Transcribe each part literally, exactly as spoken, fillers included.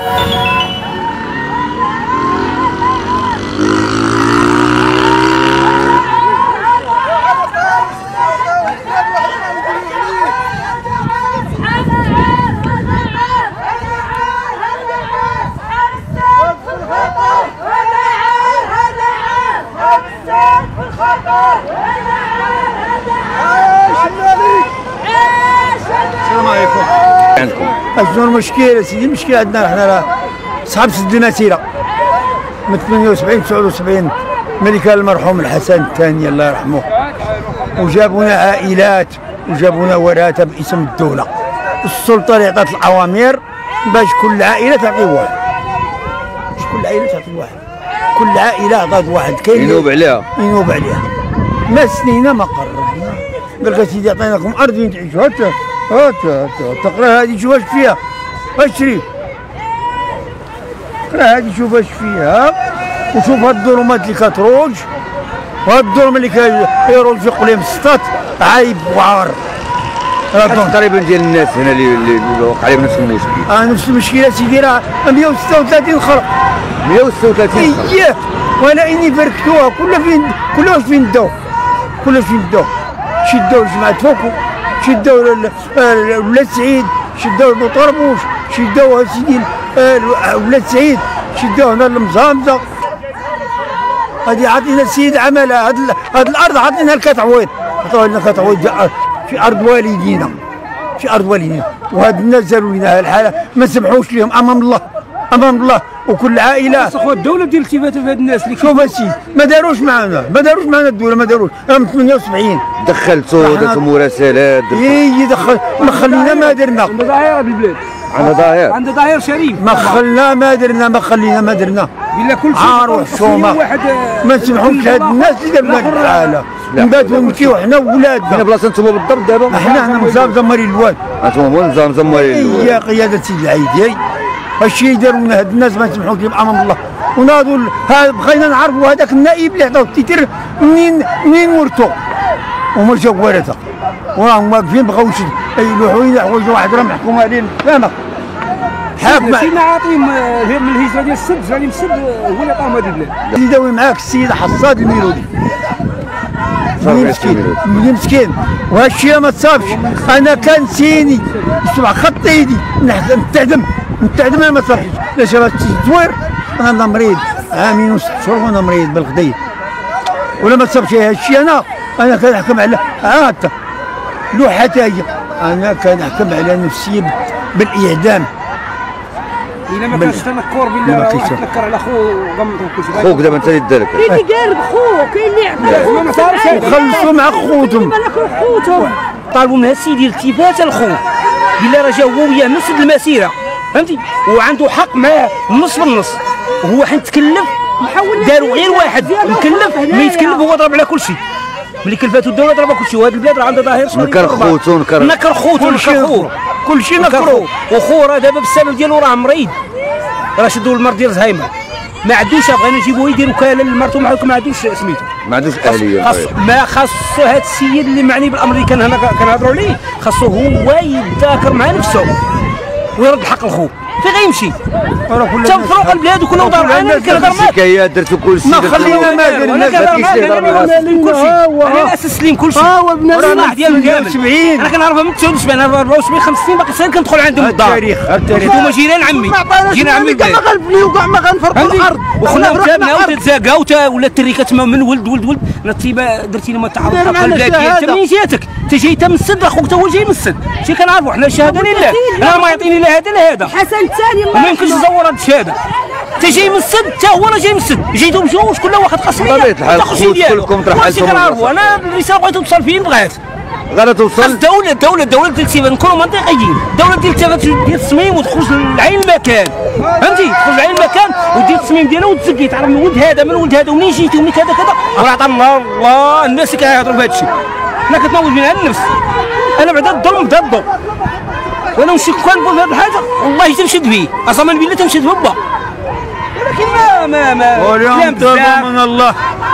السلام عليكم. شنو المشكل سيدي؟ المشكل عندنا حنا صحاب سد المسيره من ثمانية وسبعين تسعة وسبعين ملي كان المرحوم الحسن الثاني الله يرحمه، وجابونا عائلات وجابونا ورثه باسم الدوله. السلطه اللي عطات الاوامر باش كل عائله تعطي واحد، باش كل عائله تعطي واحد، كل عائله عطات واحد كاين ينوب عليها ينوب عليها. ما سنينا ما قربنا، قال لك سيدي عطيناكم ارض وين تعيشوا، هات هات هات تقرا هذه شوف اش فيها، اشري اقرا هذه شوف اش فيها، وشوف هاد الظلمات اللي كتروج، وهاد الظلم اللي كيروج في قليم السطات عايب وعار. تقريبا ديال الناس هنا اللي اللي وقع عليهم نفس المشكل. اه نفس المشكله سيدي، راه مئة وستة وثلاثين خرق مئة وستة وثلاثين خرق اييه، وانا اني فركتوها كلها فين كلها واش فين داو، كلها فين داو، شداو لجماعة فوكو، شداو ولاد سعيد، شداو لبوطربوش، شداو سيدي ولاد سعيد، شداو هنا لمزامزه. هادي عطينا السيد عملها، هاد هاد الارض عطينا الكتعويض، عطاو لنا كتعويض في ارض والدينا، في ارض والدينا، وهاد الناس داروا لنا هاد الحاله ما سمحوش لهم امام الله، امام الله. وكل عائله اخويا الدوله دير التفات في هاد الناس اللي شوف السيد ما داروش معنا، ما داروش معنا الدوله، ما داروش. راه من ثمانية وسبعين دخلتوا درتوا مراسلات، اي دخل ما خلينا ما درنا. عندنا ظاهره بالبلاد، عندنا ظاهر عندنا ظاهر شريف، ما خلنا ما درنا، ما خلينا ما درنا. بالله كل شيء عار وحشومه ما نسمحوش لهاد الناس اللي داروا هاد الحاله، نباتوا نبكيو حنا وولادنا. فين بلاصه نتوما بالضبط دابا؟ حنا حنا مزمرين الواد، انتوما هو نظام مزمرين هي قياده سيدي العيدي. هادشي داروا لنا هاد الناس ما نسمحوش لهم امام الله. وناضوا بغينا نعرفوا هذاك النائب اللي عطاو التيتر منين منين ورثو، وما جاو ورثه، وراهم واقفين بغاو يلوحوا لنا حوايج واحد راه محكوم عليه فاهمك. حاكم سيدنا عاطيهم من الهجره ديال السد، جاني من السد هو اللي عطاهم هذه البلاد. اللي داوي معاك السيد حصاد الميرودي، ملي مسكين ملي مسكين، وهادشي ما تصابش. انا كان سيني سبع خط ايدي نتعدم نتعدم انا ما تصابش. لا شباب الزوير انا مريض عامين وست شهور وانا مريض بالقضيه، ولا ما تصابش هادشي. انا انا كنحكم على عاد لوحه هي، انا كنحكم على نفسي بالاعدام. الا ما كانش تنكر بالله واحد تنكر على خوه وغمضوا كل شيء. خوك دابا انت اللي دارك، كاين اللي قارب خوه، كاين اللي عطاه وخلصوا مع خوتهم، خوتهم طالبوا من السيدي التفات الخو بالله راه جا هو وياه من سد المسيره فهمتي، وعنده حق معاه النص بالنص، وهو حين تكلف داروا غير واحد مكلف ما يتكلف هو ضرب على كل شيء. ملي كلفاتو الدوله ضربها كل شيء، وهذه البلاد راه عندها ظاهر نكر خوتو نكر نكر خوتو نكر خوه كل شيء نكرو. وخو راه دابا بالسبب ديالو راه مريض، راه شدوا المرض ديال زهايمر، ما عندوش. بغينا نجيبوه يدير وكاله لمرته ما عندوش سميتو، ما عندوش اهليه. خاص ما خاصو هذا السيد اللي معني بالامر اللي كان هنا كنهضروا عليه، خاصو هو يتذاكر مع نفسه ويرد حق الخو. فين غيمشي؟ حتى مفروق البلاد وكل وضع انا اللي كنهضر معاك. حكايات درتو كل شيء، ما خلينا ما درنا، انا كنهضر معاك انا اللي اسس لين كل شيء. ها هو بنادم ديالو كامل سبعين انا كنعرفها من تسعة وسبعين أربعة وسبعين خمس سنين باقي ساكن كندخل عندهم الدار. التاريخ التاريخ هما جيران عمي، جيران عمي كاع ما غنبنيو وكاع ما غنفرقوا الارض، وخنا وتابنا وتتزاكا ولا التريكه تما من ولد ولد ولد نتيبه درتي لهم التعرض حق البلاد ديالك. منين جاتك؟ انت جاي تا من السد، اخوك تا هو جاي من السد، شي كنعرفوا حنا الشهاده لله، انا ما يعطيني لا هذا لا هذا. حسن الثاني الله ما يمكنش تزور هذه الشهاده. انت جاي من السد حتى هو راه جاي من السد، جايتو بجوج كل واحد قسميه بطبيعة الحال كلكم ترحلتوا. كنعرفوا انا الرساله بغيت توصل فين بغات غادا توصل. الدوله الدوله الدوله ديال التفات نكونوا منطقيين، الدوله ديال التفات ديال التصميم وتخرج لعين المكان فهمتي، تخرج لعين المكان ودير التصميم ديالها وتزكي تعرف من ولد هذا من ولد هذا ومنين جيتي ومنين كذا كذا، راه عطا الله الله الناس اللي كيهضروا بهذا الشيء. حنا كتناوض منها النفس، انا بعدا الظلم ضده، وانا نمشي كنقول في هذه الحاجه والله تنشد به، اصلا بالله تنشد به با، ولكن ما ما ما واليوم طلبوا من الله.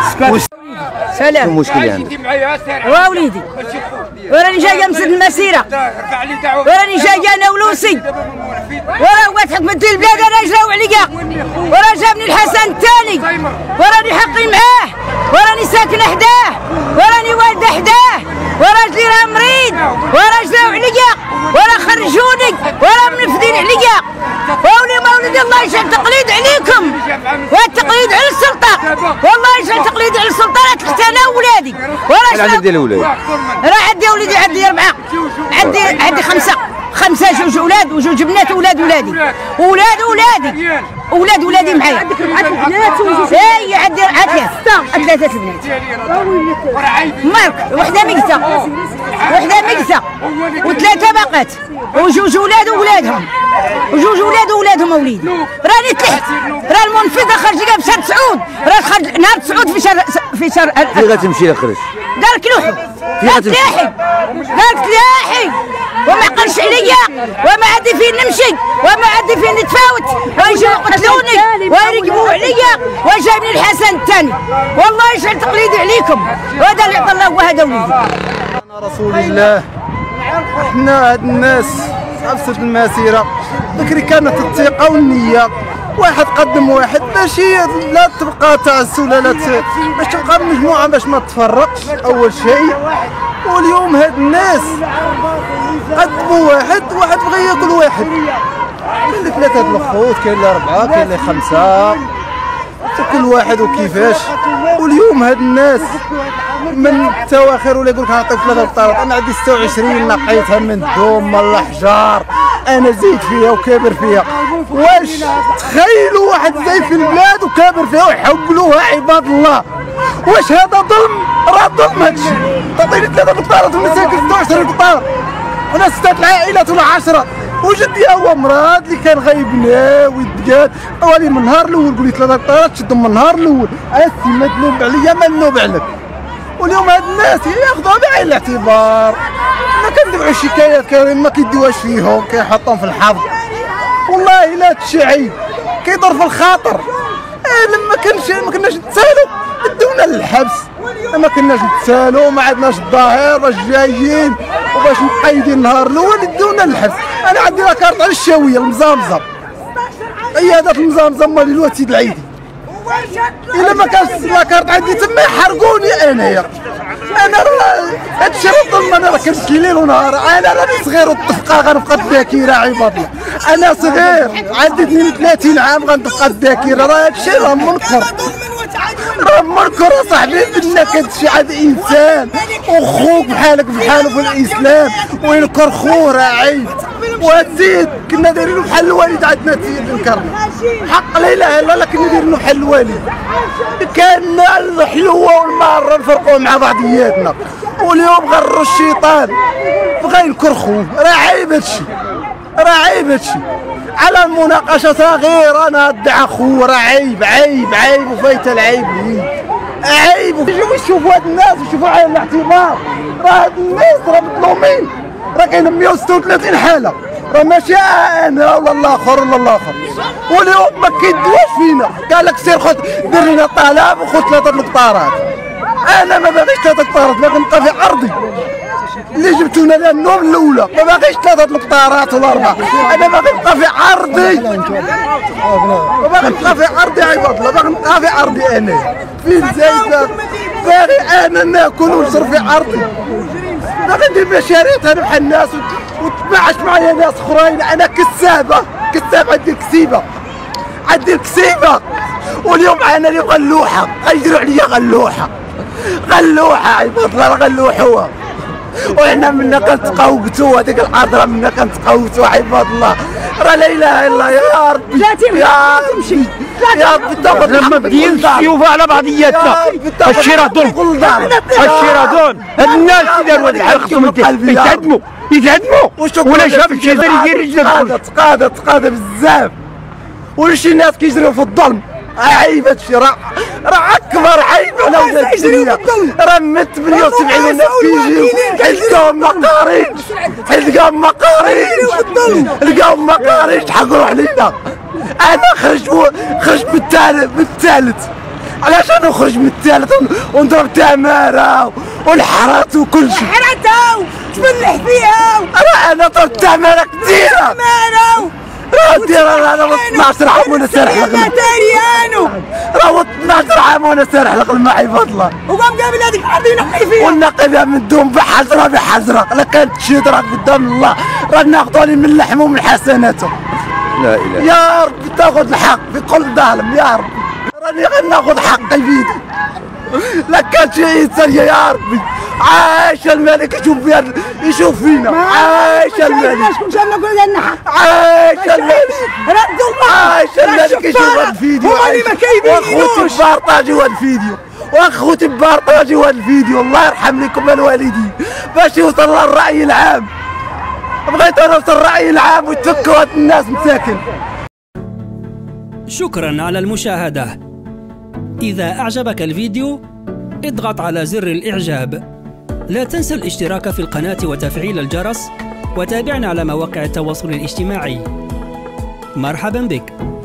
سلام المشكل يعني وا وليدي وراني جايه من سد المسيره، وراني جايه انا ولوسي وراه واحد حكمت لي البلاد انا جاو عليا وراه جابني الحسن الثاني وراني حقي معاه وراني ساكنه حداه وراني والده حداه وراجلي راه مريض وراه جاو عليا وراه خرجوني وراه منفذين عليا وولي مولدي الله يجعل تقليد عليكم والتقليد على السلطه والله يجعل تقليد على السلطه لا تحت انا وولادي وراه عندك ديال الولاد راه عندي وليدي عندي اربعه عندي عندي خمسه خمسه جوج اولاد وجوج بنات وولاد ولادي ولاد ولادي ولاد ولادي معايا عندك بنات وجوج اي عندي عندي ثلاثه البنات مارك وحده ميته وحده ميته وثلاثه باقات وجوج ولاد وولادهم وجوج ولاد وولادهم وليدي راني تحت راه المنفذه خرج لها بشهر تسعود راه خرج نهار تسعود في شهر في شهر فين غتمشي لخرج دار كلوحو قالت لاحي قالت لاحي وما عقلش عليا وما عندي فين نمشي وما عندي فين نتفاوت ويجوا يقتلوني ويرقبوا عليا وجابني الحسن الثاني والله يجعل تقليدي عليكم وهذا اللي عطى الله وهذا وليدي انا رسول الله احنا هاد الناس ابسط المسيره بكري كانت الثقه والنيه واحد قدم واحد باش لا تبقى تعس ولا لا باش تبقى مجموعه باش ما تفرقش اول شيء. واليوم هاد الناس قدموا واحد واحد بغى ياكل واحد كاين اللي ثلاثه د الخوت كاين اللي اربعه كاين اللي خمسه كل واحد وكيفاش. واليوم هاد الناس من التواخر ولا يقول لك نعطيك ثلاثه بطارات انا عندي ستة وعشرين نقيتها من الدوم من الاحجار انا زيد فيها وكابر فيها. واش تخيلوا واحد زي في البلاد وكابر فيها ويحولوها عباد الله؟ واش هذا ظلم؟ راه ظلم هادشي. تعطيني ثلاثه بطارات والمساكن ستة وعشرين بطار وانا ستة العائلات ولا عشرة وجدي هو مراد اللي كان غايبنا ويتقاد اولي من النهار الاول قول لي ثلاثه بطارات شدهم من النهار الاول اسي ما تنوب عليا ما نوب عليك. واليوم هاد الناس ياخذوها بعين الاعتبار. ما كندفعوا الشكايات كاين ما كيديوهاش فيهم كيحطوهم في الحظ. والله الا هادشي عيب كيضر في الخاطر. اه لما كنش ما كناش نتسالوا دونا للحبس ما كناش نتسالوا ما عندناش الظاهر باش جايين وباش مقيدين النهار الاول دونا للحبس. انا عندي لاكارت على الشاويه المزامزه عيادات المزامزه مالي الواد سيد العيدي الا ما كانش لاكارت عندي تما يحرقوني انايا. انا هادشي راه ظلم. انا راه كنبكي ليل ونهار انا راني صغير والطفقه غنبقى الذاكره عباد الله. انا صغير عندي اثنين وثلاثين عام غنبقى الذاكره. راه هادشي راه منكر راه منكر اصاحبي انك هادشي عاد انسان وخوك بحالك بحاله في الاسلام وينكر خوه راه عيب. وزيد كنا دايرينو بحال الوالد عندنا تزيد نكرنا حق لا اله الا الله كنا دايرينو بحال الوالد. كان الحلوه والماره نفرقوا مع بعضياتنا واليوم غروا الشيطان بغا ينكر خوه. راه عيب هادشي راه عيب هادشي. على المناقشه صغيره انا ادعى خوه راه عيب عيب عيب وفايته العيب لي عيب. شوفوا هاد الناس وشوفوا عين الاعتبار. راه هاد الناس راه مظلومين راه كاين مئة وستة وثلاثين حاله راه ماشي انا ولا الاخر ولا الاخر. واليوم ما كيدواش فينا قال لك سير خذ دير لنا طلب وخذ ثلاثه القطارات. انا ما باغيش ثلاثه القطارات باغي نبقى في عرضي اللي جبتونا لها النوم الاولى. ما باغيش ثلاثه القطارات ولا اربعه انا باغي نبقى في عرضي. ما باغي نبقى في عرضي عباد الله باغي نبقى في عرضي انا فين زايده باغي انا ناكل ونشرب في عرضي. باغي ندير مشاريع تربح الناس وتباعش معايا ناس اخرين. انا كسابه كساب عندي الكسيبه عندي الكسيبه. واليوم انا اللي غلوحه غيجروا عليا غلوحه غلوحه عباد الله غلوحوها. وحنا منا كنتقوتوا هذيك الحضره منا كنتقوتوا عباد الله. راه لا اله الا الله يا ربي يا ربي يا ربي تاخذ لما بدينا السيوفه على بعضياتنا هادشي راه ظلم هادشي راه ظلم. هاد الناس اللي داروا هاد الحال خصهم يتهدموا يتهدموا ولا شاف شي زي رجل تقاده تقاده تقاده بزاف. وشي ناس كيجريو في الظلم عيب هادشي. راه راه اكبر عيب على ولاد الدنيا. راه من ثمانية وسبعين الناس كيجيو حيت ما قارينش حيت لقاهم ما قارينش لقاهم ما قارينش تحقروا علينا. انا خرجت خرجت بالثالث بالثالث علاش انا نخرج من الثالث ونضرب تماره والحرات وكل شيء حراتها تفلح فيها. راه انا ضربت تماره كثيره راه دير انا اثناش عام وانا سارح لك تاريانو راه اثناش عام وانا سارح لك الماء عباد الله. وقام قابل هذيك الارض ينقي فيها ونقي فيها من دون بحزره بحزره. لا كانت تشهد راه قدام الله راه ناخذوني من لحمه ومن حسناته. لا اله يا رب تاخذ الحق في كل ظالم يا رب. راني غناخذ حقي بيدي. لا كان شي انسان يا ربي. عاش الملك يشوف فيها يشوف فينا. عاش الملك. شكون شافنا كل لنا حق. عاش الملك. ردوا الله. عاش الملك يشوف هذا الفيديو. هما اللي ما كايبينوش. واخوتي بارطاجيو هذا الفيديو. واخوتي بارطاجيو هذا الفيديو. الله يرحم لكم الوالدين باش يوصل للرأي العام. بغيت نوصل للرأي العام وتفكوا هاد الناس مساكن. شكرا على المشاهدة. إذا أعجبك الفيديو اضغط على زر الإعجاب. لا تنسى الاشتراك في القناة وتفعيل الجرس، وتابعنا على مواقع التواصل الاجتماعي. مرحبا بك.